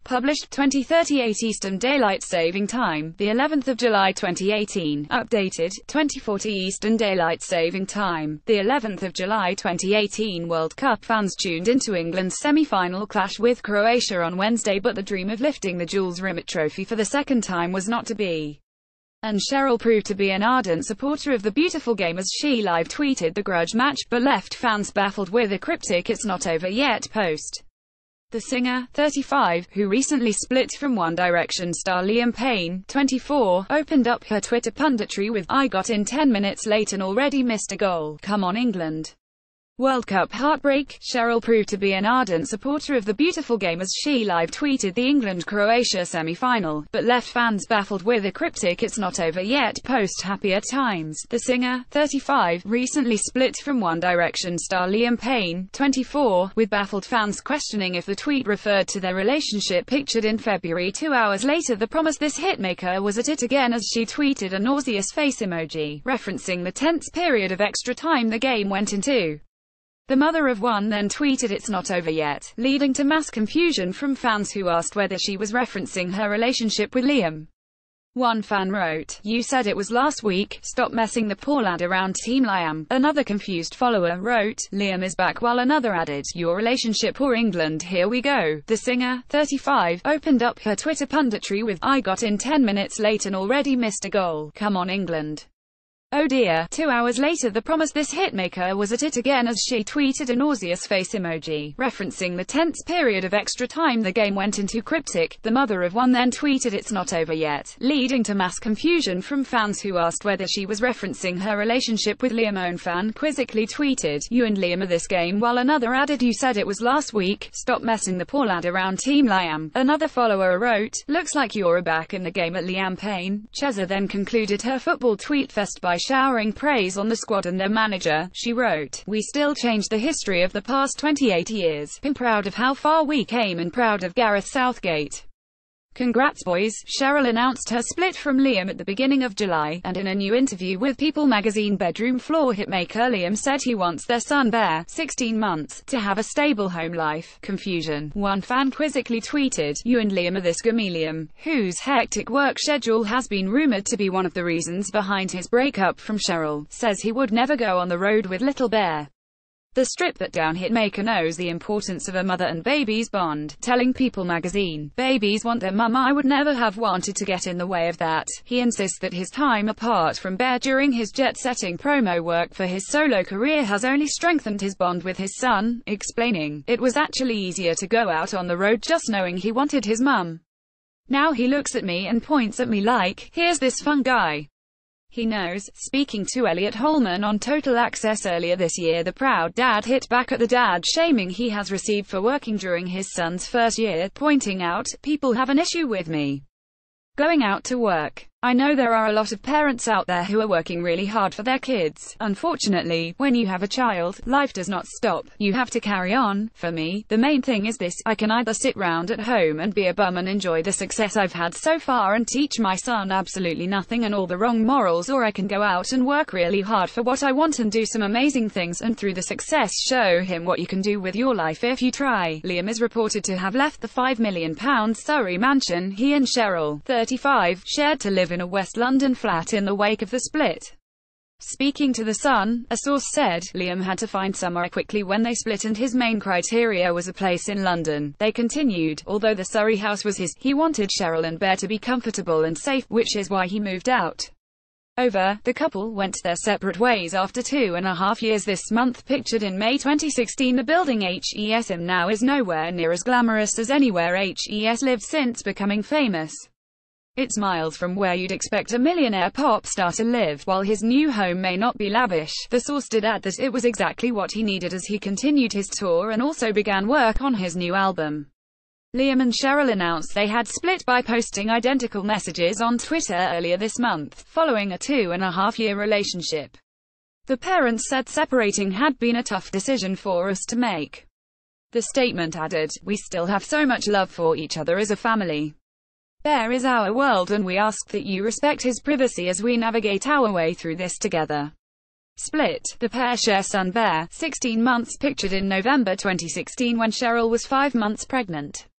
Published 2038 Eastern Daylight Saving Time, the 11th of July 2018. Updated 2040 Eastern Daylight Saving Time, the 11th of July 2018. World Cup fans tuned into England's semi-final clash with Croatia on Wednesday, but the dream of lifting the Jules Rimet Trophy for the second time was not to be. And Cheryl proved to be an ardent supporter of the beautiful game as she live tweeted the grudge match, but left fans baffled with a cryptic "It's not over yet" post. The singer, 35, who recently split from One Direction star Liam Payne, 24, opened up her Twitter punditry with, "I got in 10 minutes late and already missed a goal. Come on England." World Cup heartbreak. Cheryl proved to be an ardent supporter of the beautiful game as she live tweeted the England-Croatia semi-final, but left fans baffled with a cryptic "It's not over yet" post. Happier times. The singer, 35, recently split from One Direction star Liam Payne, 24, with baffled fans questioning if the tweet referred to their relationship pictured in February. 2 hours later, the promise this hitmaker was at it again as she tweeted a nauseous face emoji, referencing the tense period of extra time the game went into. The mother of one then tweeted "It's not over yet," leading to mass confusion from fans who asked whether she was referencing her relationship with Liam. One fan wrote, "You said it was last week, stop messing the poor lad around Team Liam." Another confused follower wrote, "Liam is back," while another added, "Your relationship or England, here we go." The singer, 35, opened up her Twitter punditry with, "I got in 10 minutes late and already missed a goal. Come on England." Oh dear. 2 hours later, the promise this hitmaker was at it again as she tweeted a nauseous face emoji, referencing the tense period of extra time the game went into. Cryptic. The mother of one then tweeted "It's not over yet," leading to mass confusion from fans who asked whether she was referencing her relationship with Liam. Own fan quizzically tweeted, "You and Liam are this game," while another added, "You said it was last week, stop messing the poor lad around Team Liam." Another follower wrote, "Looks like you're back in the game at Liam Payne." Cheza then concluded her football tweet fest by showering praise on the squad and their manager. She wrote, "We still changed the history of the past 28 years. I'm proud of how far we came and proud of Gareth Southgate. Congrats boys." Cheryl announced her split from Liam at the beginning of July, and in a new interview with People magazine, bedroom floor hitmaker Liam said he wants their son Bear, 16 months, to have a stable home life. Confusion. One fan quizzically tweeted, "You and Liam are this gummy." Liam, whose hectic work schedule has been rumored to be one of the reasons behind his breakup from Cheryl, says he would never go on the road with little Bear. The stripped but down hitmaker knows the importance of a mother and baby's bond, telling People magazine, "Babies want their mama. I would never have wanted to get in the way of that." He insists that his time apart from Bear during his jet-setting promo work for his solo career has only strengthened his bond with his son, explaining, "It was actually easier to go out on the road just knowing he wanted his mum. Now he looks at me and points at me like, here's this fun guy he knows." Speaking to Elliot Holman on Total Access earlier this year, the proud dad hit back at the dad shaming he has received for working during his son's first year, pointing out, "People have an issue with me going out to work. I know there are a lot of parents out there who are working really hard for their kids. Unfortunately, when you have a child, life does not stop. You have to carry on. For me, the main thing is this: I can either sit round at home and be a bum and enjoy the success I've had so far and teach my son absolutely nothing and all the wrong morals, or I can go out and work really hard for what I want and do some amazing things, and through the success show him what you can do with your life if you try." Liam is reported to have left the £5 million Surrey mansion he and Cheryl, 35, shared to live in a West London flat in the wake of the split. Speaking to The Sun, a source said, "Liam had to find somewhere quickly when they split and his main criteria was a place in London." They continued, "Although the Surrey house was his, he wanted Cheryl and Bear to be comfortable and safe, which is why he moved out." The couple went their separate ways after 2.5 years this month. Pictured in May 2016, the building HESM now is nowhere near as glamorous as anywhere HES lived since becoming famous. It's miles from where you'd expect a millionaire pop star to live. While his new home may not be lavish, the source did add that it was exactly what he needed as he continued his tour and also began work on his new album. Liam and Cheryl announced they had split by posting identical messages on Twitter earlier this month, following a 2.5-year relationship. The parents said separating had been a tough decision for us to make. The statement added, "We still have so much love for each other as a family. Bear is our world and we ask that you respect his privacy as we navigate our way through this together." Split. The pair share son Bear, 16 months, pictured in November 2016 when Cheryl was 5 months pregnant.